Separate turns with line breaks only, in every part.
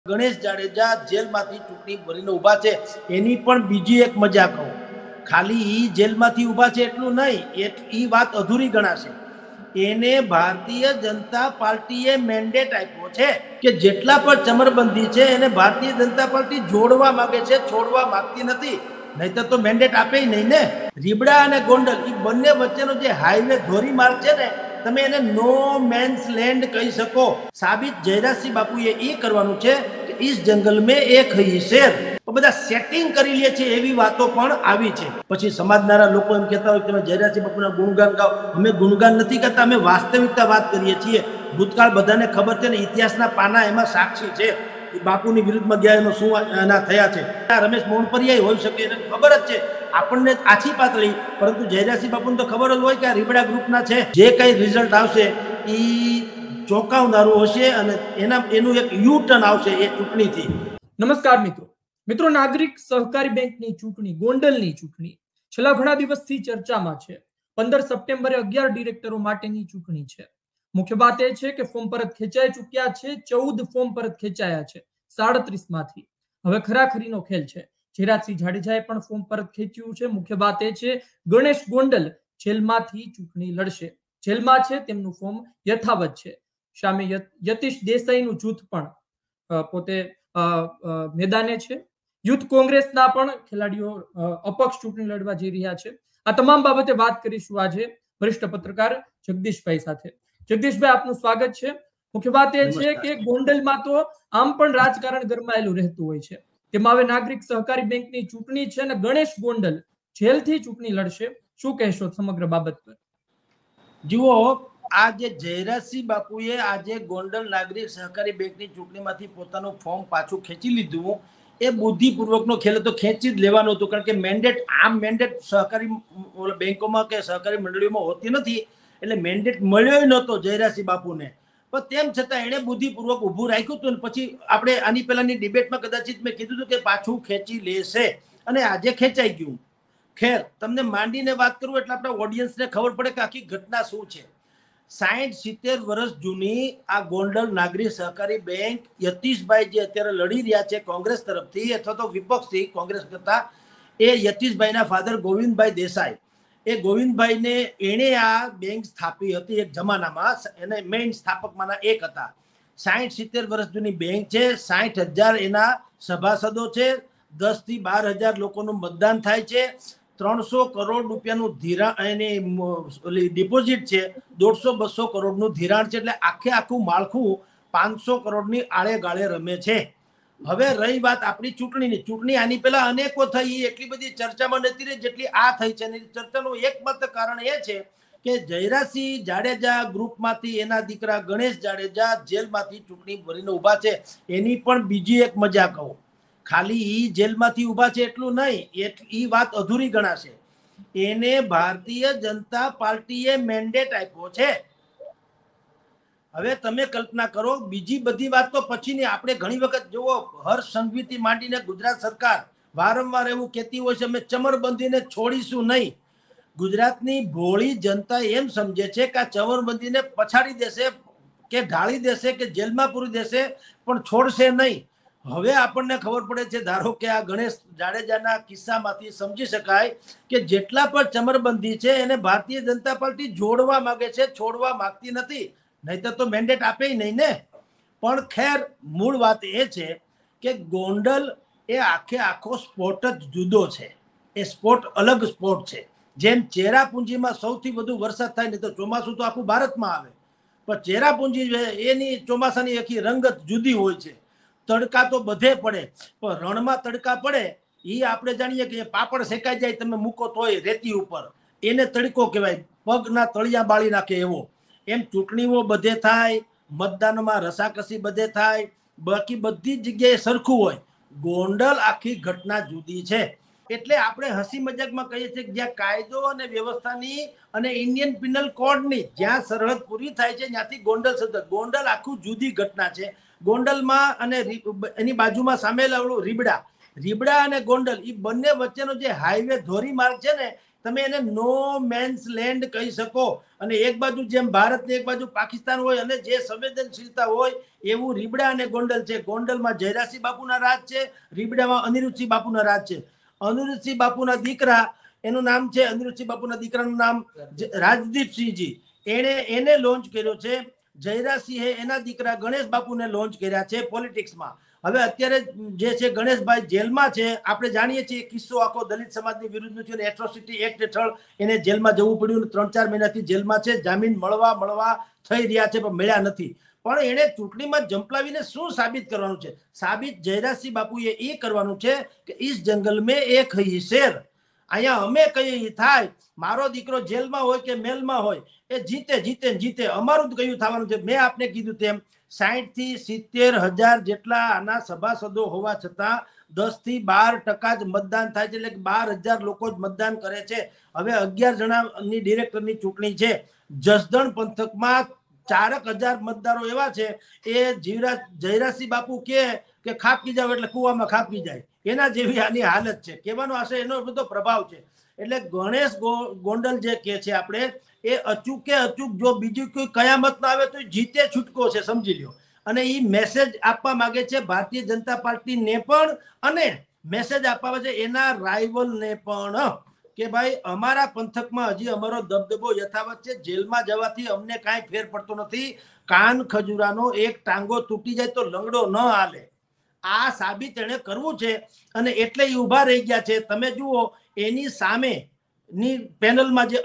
ગણેશ જાડેજા જેલમાંથી ચૂંટણી ભરીને ઊભા છે એની પણ બીજી એક મજા કહું. ખાલી ઈ જેલમાંથી ઊભા છે એટલું નહીં, ઈ વાત અધૂરી ગણાશે. એને ભારતીય જનતા પાર્ટીએ મેન્ડેટ આપ્યો છે કે જેટલા પણ ચમરબંધી છે એને ભારતીય જનતા પાર્ટી જોડવા માંગે છે, છોડવા માંગતી નથી. નહીતર તો મેન્ડેટ આપે નહીં ને. રીબડા અને ગોંડલ એ બંને વચ્ચેનો જે હાઈવે ધોરીમાર્ગ છે ને, તમે એને નો મેન્સ લેન્ડ કહી શકો. સાબિત જયરાજસિંહ બાપુએ એ કરવાનું છે કે ઇસ જંગલ મેં એક હઈ શેર. બધા સેટિંગ કરી લે છે એવી વાતો પણ આવી છે. પછી સમાજના લોકો એમ કહેતા હોય તમે જયરાજસિંહ બાપુના ગુણગાન ગાઓ. અમે ગુણગાન નથી કરતા, અમે વાસ્તવિકતા વાત કરીએ છીએ. ભૂતકાળ બધાને ખબર છે ને, ઇતિહાસના પાના એમાં સાક્ષી છે. બાપુની વિરુદ્ધમાં ગયા એનો શું એના થયા છે. રમેશ મોણપરિયા હોઈ શકે, એને ખબર જ છે. આપણને આછી પાતળી, પરંતુ જયરાજસિંહ બાપુને તો ખબર જ હોય કે આ રીબડા ગ્રુપના છે. જે કઈ રિઝલ્ટ આવશે એ ચોંકાવનારું હશે અને એનું એક યુ ટર્ન આવશે એ ચૂંટણીથી.
નમસ્કાર મિત્રો, નાગરિક સહકારી બેંકની ચૂંટણી, ગોંડલની ચૂંટણી છેલ્લા ઘણા દિવસથી ચર્ચામાં છે. 15 સપ્ટેમ્બરે 11 ડિરેક્ટરો માટેની ચૂંટણી છે. મુખ્ય વાત એ છે કે ફોર્મ પરત ખેંચાઈ ચૂક્યા છે. 14 ફોર્મ પરત ખેંચાયા છે 37 માંથી. હવે ખરાખરીનો ખેલ છે. જયરાજસિંહ જાડેજાએ પણ ફોર્મ પરત ખેંચ્યું છે. મુખ્ય વાત એ છે ગણેશ ગોંડલ જેલમાંથી ચૂંટણી લડશે. જેલમાં છે, તેમનું ફોર્મ યથાવત છે. સામે યતીશ દેસાઈનું જૂથ પણ પોતે મેદાને છે. યુથ કોંગ્રેસના પણ ખેલાડીઓ અપક્ષ ચૂંટણી લડવા જઈ રહ્યા છે. આ તમામ બાબતે વાત કરીશું આજે વરિષ્ઠ પત્રકાર જગદીશભાઈ સાથે. જગદીશભાઈ, આપનું સ્વાગત છે. મુખ્ય વાત એ છે કે ગોંડલમાં તો આમ પણ રાજકારણ ગરમાયેલું રહેતું હોય છે. તેમાં હવે નાગરિક સહકારી બેંકની ચૂંટણી છે અને ગણેશ ગોંડલ જેલથી ચૂંટણી લડશે. શું કહેશો સમગ્ર બાબત પર?
જુઓ, આ જે જયરાજસિંહ બાપુએ આજે ગોંડલ નાગરિક સહકારી બેંકની ચૂંટણીમાંથી પોતાનું ફોર્મ પાછું ખેંચી લીધું, એ બુદ્ધિપૂર્વકનો ખેલ હતો. ખેંચી જ લેવાનું હતું, કારણ કે મેન્ડેટ સહકારી બેંકોમાં કે સહકારી મંડળીઓમાં હોતી નથી. એટલે મેન્ડેટ મળ્યો નહોતો જયરાજસિંહ બાપુને, પણ તેમ છતાં એણે બુદ્ધિપૂર્વક ઊભું રાખ્યું હતું. પછી આપણે આની પહેલાની ડિબેટમાં કદાચિત મેં કીધું હતું કે પાછું ખેંચી લેશે, અને આજે ખેંચાઈ ગયું. ખેર, તમને માંડીને વાત કરું એટલે આપણા ઓડિયન્સને ખબર પડે કે આખી ઘટના શું છે. 60-70 વર્ષ જૂની આ ગોંડલ નાગરિક સહકારી બેંક, યતીશભાઈ જે અત્યારે લડી રહ્યા છે કોંગ્રેસ તરફથી અથવા તો વિપક્ષથી કોંગ્રેસ કરતા, એ યતીશભાઈના ફાધર ગોવિંદભાઈ દેસાઈ, એ ગોવિંદભાઈને એણે આ બેંક સ્થાપી હતી એક જમાનામાં. એને મેઇન સ્થાપકમાંના એક હતા. 60-70 વર્ષ જૂની બેંક છે. 60,000 એના સભાસદો છે. 10 થી 12,000 લોકોનું મતદાન થાય છે. 300 કરોડ રૂપિયાનું ધિરાણ, એની ડિપોઝિટ છે. 150-200 કરોડનું ધિરાણ છે. એટલે આખું માળખું 500 કરોડની આળે ગાળે રમે છે. હવે રહી વાત આપણી ચૂંટણીની. ચૂંટણી આની પહેલા અનેકો થઈ, એટલી બધી ચર્ચામાં નથી રહી જેટલી આ થઈ છે. ચર્ચાનું એકમાત્ર કારણ એ છે કે જયરાજસિંહ જાડેજા ગ્રુપમાંથી એના દીકરા ગણેશ જાડેજા જેલમાંથી ચૂંટણી ભરીને ઊભા છે. એની પણ બીજી એક મજા કહું. ખાલી ઈ જેલમાંથી ઊભા છે એટલું નહીં, ઈ વાત અધૂરી ગણાશે. એને ભારતીય જનતા પાર્ટીએ મેન્ડેટ આપ્યો છે. હવે તમે કલ્પના કરો, બીજી બધી વાત તો પછીની. આપણે ઘણી વખત જુઓ, હર્ષ સંઘવીથી માંડીને ગુજરાત સરકાર વારંવાર એવું કહેતી હોય છે અમે ચમરબંધીને છોડીશું નહીં. ગુજરાતની ભોળી જનતા એમ સમજે છે કે આ ચમરબંધીને પછાડી દેશે કે ઢાળી દેશે કે જેલમાં પૂરી દેશે, પણ છોડશે નહીં. હવે આપણને ખબર પડે છે, ધારો કે આ ગણેશ જાડેજાના કિસ્સામાંથી સમજી શકાય કે જેટલા પણ ચમરબંધી છે એને ભારતીય જનતા પાર્ટી જોડવા માંગે છે, છોડવા માંગતી નથી. નહીતર તો મેન્ડેટ આપે નહીં ને. પણ ખેર, મૂળ વાત એ છે કે ગોંડલ એ આખો સ્પોટ જ જુદો છે. એ સ્પોટ અલગ સ્પોટ છે. જેમ ચેરાપુંજીમાં સૌથી વધુ વરસાદ થાય ને તો ચોમાસું તો આખું ભારતમાં આવે, પણ ચેરાપુંજી એની ચોમાસાની આખી રંગત જુદી હોય છે. તડકા તો બધે પડે, પણ રણમાં તડકા પડે એ આપણે જાણીએ કે પાપડ શેકાઈ જાય તમે મૂકો તોય રેતી ઉપર, એને તડકો કહેવાય. પગના તળિયા બાળી નાખે એવો. એમ ચૂંટણીઓ બધે થાય, મતદાનમાં રસાકસી બધે થાય, બાકી બધી જગ્યાએ સરખું હોય. ગોંડલ આખી ઘટના જુદી છે. એટલે આપણે હસી મજાકમાં કહીએ છીએ કે જ્યાં કાયદો અને વ્યવસ્થાની અને ઇન્ડિયન પિનલ કોડની જ્યાં સરહદ પૂરી થાય છે ત્યાંથી ગોંડલ આખું જુદી ઘટના છે. ગોંડલમાં અને એની બાજુમાં સામેલ રીબડા અને ગોંડલ એ બંને વચ્ચેનો જે હાઈવે ધોરીમાર્ગ છે ને, તમે એને નો મેન્સ લેન્ડ કહી શકો. અને એક બાજુ જેમ ભારત ને એક બાજુ પાકિસ્તાન હોય અને જે સંવેદનશીલતા હોય એવું રીબડા અને ગોંડલ છે. ગોંડલમાં જયરાસિંહ બાપુના રાજ છે, રીબડામાં અનિરુદ્ધસિંહ બાપુના રાજ છે. અનિરુદ્ધસિંહ બાપુના દીકરા, એનું નામ છે, અનિરુદ્ધસિંહ બાપુના દીકરાનું નામ રાજદીપસિંહજી, એને લોન્ચ કર્યો છે. જયરાસિંહે એના દીકરા ગણેશ બાપુને લોન્ચ કર્યા છે પોલિટિક્સમાં. હવે અત્યારે જે છે ગણેશભાઈ જેલમાં છે. આપણે જાણીએ છીએ કિસ્સો આખો દલિત સમાજની વિરુદ્ધનો થયો, એટ્રોસિટી એક્ટ હેઠળ એને જેલમાં જવું પડ્યું. 3-4 મહિનાથી જેલમાં છે. જામીન મળવા થઈ રહ્યા છે પણ મળ્યા નથી. પણ એને ચૂંટણીમાં જંપલાવીને શું સાબિત કરવાનું છે? સાબિત જયરાસિંહ બાપુએ એ કરવાનું છે કે ઇસ જંગલ મેં એક હઈ શેર, અહીંયા અમે કઈ થાય, મારો દીકરો જેલમાં હોય કે મેલમાં હોય એ જીતે. અમારું જ કયું થવાનું છે. મેં આપને કીધું તેમ 60 થી 70,000 જેટલા આના સભાસદો હોવા છતાં 10 થી 12% જ મતદાન થાય છે. એટલે 12,000 લોકો જ મતદાન કરે છે. હવે 11 જણાની ડિરેક્ટરની ચૂંટણી છે. જસદણ પંથકમાં 4,000 મતદારો એવા છે. એ જયરાસિંહ બાપુ કે ખાપકી જાવ એટલે કુવામાં ખાપકી જાય, એના જેવી આની હાલત છે. કહેવાનો આશય એનો બધો પ્રભાવ છે. એટલે ગણેશ ગોંડલ જે કે છે આપણે, એ અચૂક જો બીજું કોઈ કયામત ના આવે તો જીતે છૂટકો છે, સમજી લ્યો. અને એ મેસેજ આપવા માંગે છે ભારતીય જનતા પાર્ટીને પણ, અને મેસેજ આપવા છે એના રાઇવલને પણ કે ભાઈ અમારા પંથકમાં હજી અમારો દબદબો યથાવત છે. જેલમાં જવાથી અમને કાંઈ ફેર પડતો નથી. કાન ખજૂરાનો એક ટાંગો તૂટી જાય તો લંગડો ન હાલે. આ સાબિત એને કરવું છે અને એટલે એ ઉભા રહી ગયા છે. તમે જુઓ એની સામે ની પેનલમાં જે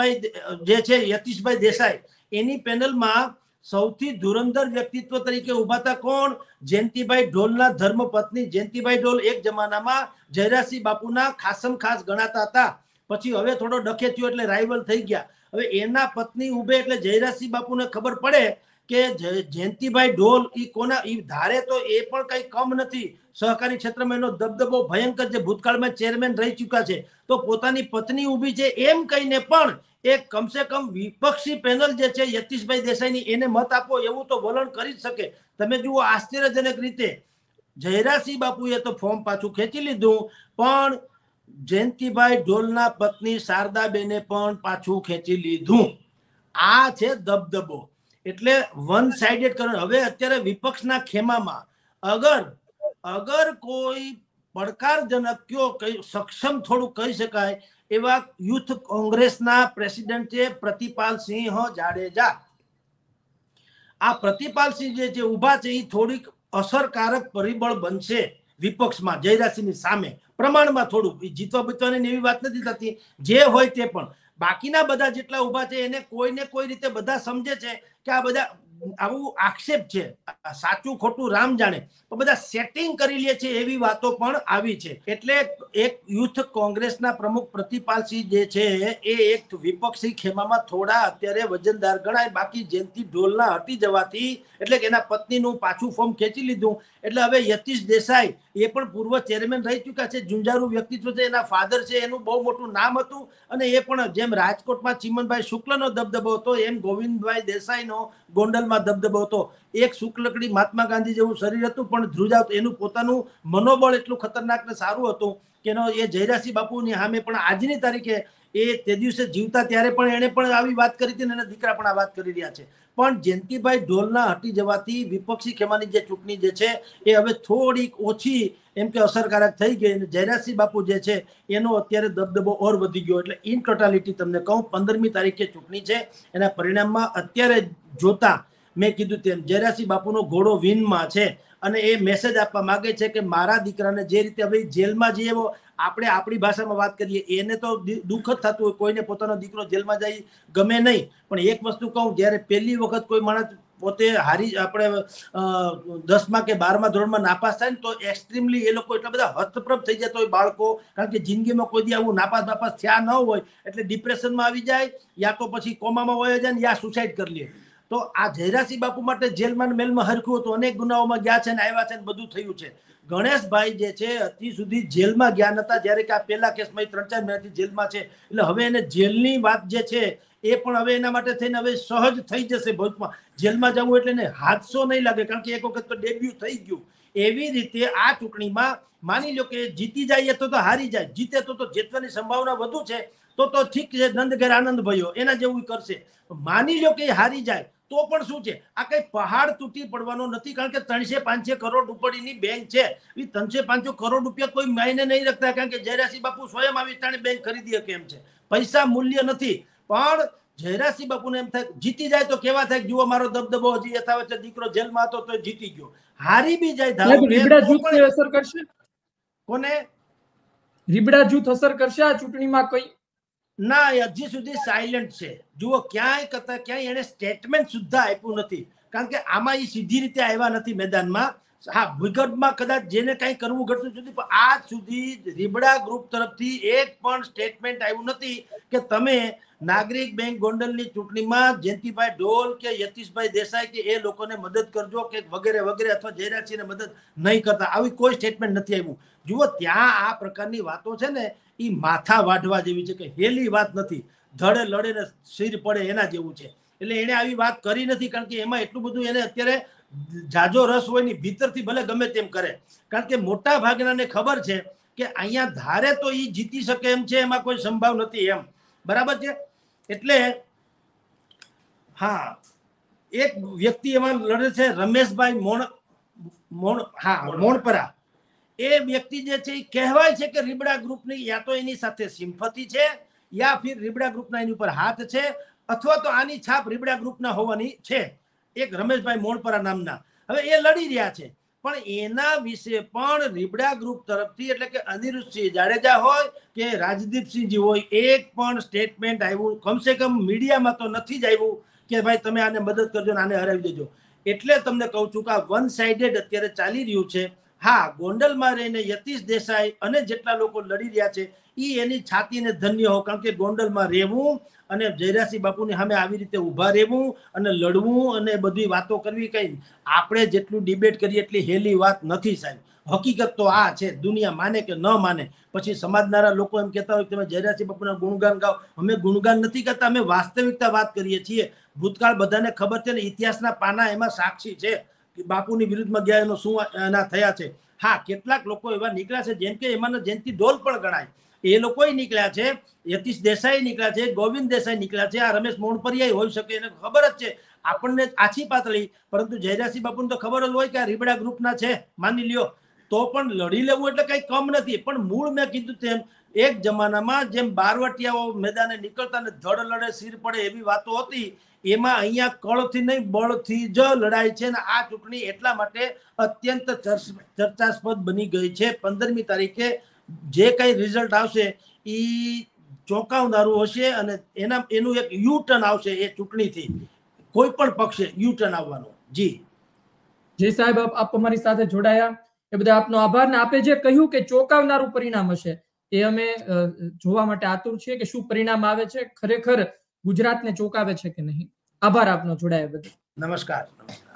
યતીશભાઈ દેસાઈ, એની પેનલમાં સૌથી ધુરંધર વ્યક્તિત્વ તરીકે ઉભા હતા કોણ? જયંતિભાઈ ઢોલના ધર્મપત્ની. જયંતિભાઈ ઢોલ એક જમાનામાં જયરાસિંહ બાપુના ખાસમ ખાસ ગણાતા હતા. પછી હવે થોડો ડખે થયો એટલે રાઇવલ થઈ ગયા. હવે એના પત્ની ઉભે એટલે જયરાસિંહ બાપુને ખબર પડે કે જયંતિભાઈ ઢોલ ઈ ધારે તો એ પણ કઈ કમ નથી. સહકારી ક્ષેત્રમાં એનો દબદબો ભયંકર છે. ભૂતકાળમાં ચેરમેન રહી ચુક્યા છે. તો પોતાની પત્ની ઊભી છે એમ કહીને પણ એક કમસે કમ વિપક્ષી પેનલ જે છે યતીશભાઈ દેસાઈની, એને મત આપો એવું તો વલણ કરી જ શકે. તમે જુઓ આશ્ચર્યજનક રીતે જયરાસિંહ બાપુએ તો ફોર્મ પાછું ખેંચી લીધું, પણ જયંતિભાઈ ઢોલના પત્ની શારદાબેને પણ પાછું ખેંચી લીધું. આ છે દબદબો. એટલે વન સાઇડેડ કરવાનું. હવે અત્યારે વિપક્ષના ખેમામાં અગર કોઈ પડકારજનક સક્ષમ થોડું કહી શકાય એવા યુથ કોંગ્રેસના પ્રેસિડેન્ટ છે પ્રતિપાલસિંહ જાડેજા. આ પ્રતિપાલસિંહ જે ઉભા છે એ થોડીક અસરકારક પરિબળ બનશે વિપક્ષમાં જયરાસિંહની સામે. પ્રમાણમાં થોડુંક જીતવા બચવાની એવી વાત નથી થતી, જે હોય તે પણ. બાકીના બધા જેટલા ઉભા છે એને કોઈને કોઈ રીતે બધા સમજે છે કે આ બધા આવું આક્ષેપ છે, સાચું ખોટું રામ જાણે, તો બધા સેટિંગ કરી લે છે એવી વાતો પણ આવી છે. એટલે એક યુથ કોંગ્રેસના પ્રમુખ પ્રતિપાલસિંહ જે છે એ એક વિપક્ષી ખેમામાં થોડા અત્યારે વજનદાર ગણાય. બાકી જયંતિ ઢોલના હટી જવાથી, એટલે કે એના પત્નીનું પાછું ફોર્મ ખેંચી લીધું, એટલે હવે યતીશ દેસાઈ એ પણ પૂર્વ ચેરમેન રહી ચુક્યા છે. જુંજારું વ્યક્તિત્વ છે. એના ફાધર છે, એનું બહુ મોટું નામ હતું. અને એ પણ જેમ રાજકોટમાં ચીમનભાઈ શુક્લનો દબદબો હતો, એમ ગોવિંદભાઈ દેસાઈનો ગોંડલમાં દબદબો હતો. એક શુક્લકડી મહાત્મા ગાંધી જેવું શરીર હતું, પણ ધ્રુજાવતું. એનું પોતાનું મનોબળ એટલું ખતરનાક ને સારું હતું કે એ જયરાસિંહ બાપુની સામે પણ આજની તારીખે એ તે દિવસે જીવતા ત્યારે પણ એને પણ આવી વાત કરી હતી, અને એના દીકરા પણ આ વાત કરી રહ્યા છે. પણ જયંતિભાઈ ઢોલના હટી જવાથી વિપક્ષી ખેમાની જે ચૂંટણી જે છે એ હવે થોડીક ઓછી એમ કે અસરકારક થઈ ગઈ. અને જયરાસિંહ બાપુ જે છે એનો અત્યારે દબદબો ઓર વધી ગયો. એટલે ઇન ટોટાલિટી તમને કહું, 15મી તારીખે ચૂંટણી છે. એના પરિણામમાં અત્યારે જોતા મેં કીધું તેમ જયરાસિંહ બાપુનો ઘોડો વિનમાં છે. અને એ મેસેજ આપવા માંગે છે કે મારા દીકરાને જે રીતે હવે જેલમાં જઈએ, આપણે આપણી ભાષામાં વાત કરીએ, એને તો દુઃખ જ થતું હોય, કોઈને પોતાનો દીકરો જેલમાં જાય ગમે નહીં. પણ એક વસ્તુ કહું, જ્યારે પહેલી વખત કોઈ માણસ પોતે આપણે 10મા કે 12મા ધોરણમાં નાપાસ થાય ને, તો એક્સ્ટ્રીમલી એ લોકો એટલા બધા હસ્તપ્રભ થઈ જતા હોય બાળકો, કારણ કે જિંદગીમાં કોઈ દી આવું નાપાસ થયા ન હોય, એટલે ડિપ્રેશનમાં આવી જાય, યા તો પછી કોમામાં વયા જાય ને યા સુસાઇડ કરી લે. તો આ જયરાસિંહ બાપુ માટે જેલમાં મેલમાં હરખું હતું. અનેક ગુનાઓમાં ગયા છે ને આવ્યા છે ને બધું થયું છે. ગણેશભાઈ જે છે હજી સુધી જેલમાં ગયા નતા, જ્યારે કે આ પહેલા કેસમાં 3-4 મહિનાથી જેલમાં છે. એટલે હવે એને જેલની વાત જે છે એ પણ હવે એના માટે થઈને હવે સહજ થઈ જશે. ભવિષ્યમાં જેલમાં જવું એટલે એને હાદસો નહીં લાગે, કારણ કે એક વખત તો ડેબ્યુ થઈ ગયું. એવી રીતે આ ચૂંટણીમાં માની લો કે જીતી જાય તો હારી જાય, જીતે તો જીતવાની સંભાવના વધુ છે. તો ઠીક છે, નંદ ઘેર આનંદ ભયો એના જેવું કરશે. માની લો કે હારી જાય તો પણ શું છે, આ કઈ પહાડ તૂટી પડવાનો નથી, કારણ કે 300-500 કરોડ રૂપિયાની બેંક છે. એ 300-500 કરોડ રૂપિયા કોઈ માયને નહીં રાખતા, કારણ કે જયરાસિંહ બાપુ સ્વયં આવી તાણે બેંક ખરીદી શકે એમ છે. પૈસા મૂલ્ય નથી. પણ જયરાસિંહ બાપુને એમ થાય જીતી જાય તો કેવા થાય, જુઓ મારો દબદબો હજી યથાવત છે, દીકરો જેલમાં હતો તો જીતી ગયો. હારી બી જાય ધારો
કે અસર કરશે,
કોને
રીબડા જૂથ અસર કરશે આ ચૂંટણીમાં? કઈ
ના, હજી સુધી સાયલેન્ટ છે. જુઓ, ક્યાંય એને સ્ટેટમેન્ટ સુદ્ધા આપ્યું નથી, કારણ કે આમાં એ સીધી રીતે આવ્યા નથી મેદાનમાં. હા, ભૂગર્ભમાં કદાચ જેને કઈ કરવું ઘટતું સુધી, પણ આજ સુધી રીબડા ગ્રુપ તરફથી એક પણ સ્ટેટમેન્ટ આવ્યું નથી કે તમે નાગરિક બેંક ગોંડલની ચૂંટણીમાં જયંતિભાઈ ઢોલ કે યતીશભાઈ દેસાઈ કે એ લોકોને મદદ કરજો કે વગેરે વગેરે, અથવા જયરાજસિંહને મદદ નહીં કરતા, આવી કોઈ સ્ટેટમેન્ટ નથી આવ્યું. જુઓ, ત્યાં આ પ્રકારની વાતો છે ને, એ માથા વાઢવા જેવી છે, કે હેલી વાત નથી. ધડે લડે ને સિર પડે એના જેવું છે. એટલે એને આવી વાત કરી નથી, કારણ કે એમાં એટલું બધું એને અત્યારે જાજો રસ હોય ની, ભીતરથી ભલે ગમે તેમ કરે, કારણ કે મોટા ભાગનાને ખબર છે કે અહીંયા ધારે તો એ જીતી શકે એમ છે, એમાં કોઈ સંભાવ નથી એમ. બરાબર છે. એટલે હા, એક વ્યક્તિ એમાં લડે છે, રમેશભાઈ મોણપરા. એ વ્યક્તિ જે છે એ કહેવાય છે કે રીબડા ગ્રુપની યા તો એની સાથે સિમ્પથી છે, યા ફિર રીબડા ગ્રુપના એની ઉપર હાથ છે, અથવા તો આની છાપ રીબડા ગ્રુપના હોવાની છે. એક રમેશભાઈ મોણપરા નામના, હવે એ લડી રહ્યા છે, પણ એના વિશે પણ રીબડા ગ્રુપ તરફથી, એટલે કે અનિરુદ્ધસિંહ જાડેજા હોય કે રાજદીપસિંહજી હોય, એક પણ સ્ટેટમેન્ટ આવ્યું કમસે કમ મીડિયામાં તો નથી જ આવ્યું કે ભાઈ તમે આને મદદ કરજો ને આને હરાવી દેજો. એટલે તમને કહું છું કે આ વન સાઇડેડ અત્યારે ચાલી રહ્યું છે. હા, ગોંડલમાં રહીને યતીશ દેસાઈ અને જેટલા લોકો લડી રહ્યા છે એ એની છાતીને ધન્ય હો, કારણ કે ગોંડલમાં રહેવું અને જયરાસિંહ બાપુની સામે આવી રીતે ઊભા રહેવું અને લડવું અને બધી વાતો કરવી, કઈ આપણે જેટલું ડિબેટ કરીએ એટલી હેલી વાત નથી સાહેબ. હકીકત તો આ છે. દુનિયા માને કે ન માને, પછી સમાજના લોકો એમ કહેતા હોય કે તમે જયરાસિંહ બાપુના ગુણગાન ગાઓ. અમે ગુણગાન નથી કરતા, અમે વાસ્તવિકતા વાત કરીએ છીએ. ભૂતકાળ બધાને ખબર છે ને, ઇતિહાસના પાના એમાં સાક્ષી છે. બાપુની વિરુદ્ધમાં ગયા એનો શું એના થયા છે. હા, કેટલાક લોકો એવા નીકળ્યા છે, જેમ કે એમાં જયંતિ ઢોલ પણ ગણાય, એ લોકો નીકળ્યા છે, યતીશ દેસાઈ નીકળ્યા છે, ગોવિંદ દેસાઈ નીકળ્યા છે, આ રમેશ મોણપરિયા હોઈ શકે, એને ખબર જ છે. આપણને આછી પાતળી, પરંતુ જયરાસિંહ બાપુને તો ખબર જ હોય કે આ રીબડા ગ્રુપના છે, માની લ્યો, તો પણ લડી લેવું એટલે કઈ કમ નથી. પણ મૂળ મેં કીધું તેમ, એક જમાનામાં જેમ બારવટિયાઓ મેદાને નીકળતા ને ધડ લડે સિર પડે એવી વાતો હતી, એમાં અહીંયા કળથી નહીં બળથી જ લડાઈ છે. ને આ ચૂંટણી એટલા માટે અત્યંત ચર્ચાસ્પદ બની ગઈ છે. 15મી તારીખે જે કઈ રિઝલ્ટ આવશે એ ચોંકાવનારું હશે, અને એનું એક યુ ટર્ન આવશે એ ચૂંટણીથી, કોઈ પણ પક્ષે યુ ટર્ન આવવાનો. જી
સાહેબ, આપ અમારી સાથે જોડાયા એ બધા આપનો આભાર. ને આપે જે કહ્યું કે ચોંકાવનારું પરિણામ હશે, એ અમે જોવા માટે આતુર છીએ કે શું પરિણામ આવે છે, ખરેખર ગુજરાતને ચોંકાવે છે કે નહીં. આભાર આપનો જોડાયા બદલ.
નમસ્કાર.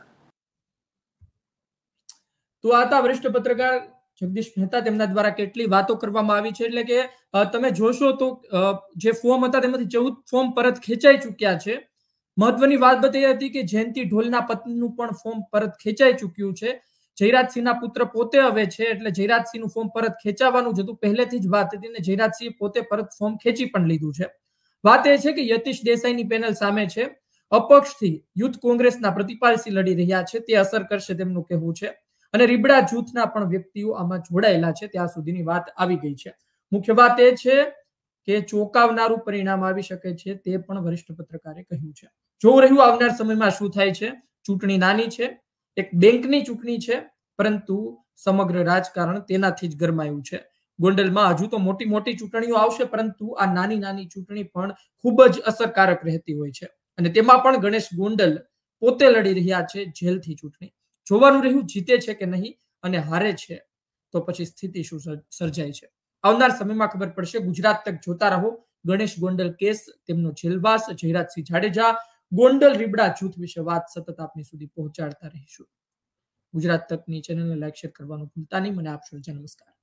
તો આ હતા વરિષ્ઠ પત્રકાર જગદીશ મહેતા. તેમના દ્વારા કેટલી વાતો કરવામાં આવી છે, એટલે કે તમે જોશો તો જે ફોર્મ હતા તેમાંથી 14 ફોર્મ પરત ખેંચાઈ ચૂક્યા છે. મહત્વની વાત એ હતી કે જયંતિ ઢોલના પત્નીનું પણ ફોર્મ પરત ખેંચાઈ ચૂક્યું છે. જયરાજસિંહના પુત્ર પોતે હવે છે, એટલે જયરાજસિંહનું ફોર્મ પરત ખેંચાવાનું જ હતું, પહેલેથી જ વાત હતી, ને જયરાજસિંહ પોતે પરત ફોર્મ ખેંચી પણ લીધું છે. વાત એ છે કે યતીશ દેસાઈની પેનલ સામે છે, અપક્ષથી યુથ કોંગ્રેસના પ્રતિપાલસિંહ લડી રહ્યા છે, તે અસર કરશે તેમનું કહેવું છે. અને રીબડા જૂથના પણ વ્યક્તિઓ આમાં જોડાયેલા છે, ત્યાં સુધીની વાત આવી ગઈ છે. મુખ્ય વાત એ છે કે ચોંકાવનારું પરિણામ આવી શકે છે, તે પણ વરિષ્ઠ પત્રકારે કહ્યું છે. જોવું રહ્યું આવનાર સમયમાં શું થાય છે. ચૂંટણી નાની છે, એક બેંકની ચૂંટણી છે, પરંતુ સમગ્ર રાજકારણ તેનાથી જ ગરમાયું છે. ગોંડલમાં હજુ તો મોટી મોટી ચૂંટણીઓ આવશે, પરંતુ આ નાની નાની ચૂંટણી પણ ખૂબ જ અસરકારક રહેતી હોય છે. અને તેમાં પણ ગણેશ ગોંડલ પોતે લડી રહ્યા છે જેલથી ચૂંટણી. જોવાનું રહ્યું જીતે છે કે નહીં, અને હારે છે તો પછી સ્થિતિ શું સર્જાય છે. આવનાર સમયમાં ખબર પડશે. ગુજરાત તક જોતા રહો. ગણેશ ગોંડલ કેસ, તેમનો જેલવાસ, જયરાજસિંહ જાડેજા, ગોંડલ રીબડા જૂથ વિશે વાત સતત આપની સુધી પહોંચાડતા રહીશું. ગુજરાત તકની ચેનલને લાઈક શેર કરવાનું ભૂલતા નહીં. મને આપશો. નમસ્કાર.